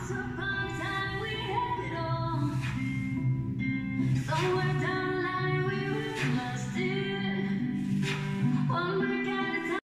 upon a time we had it all. Somewhere down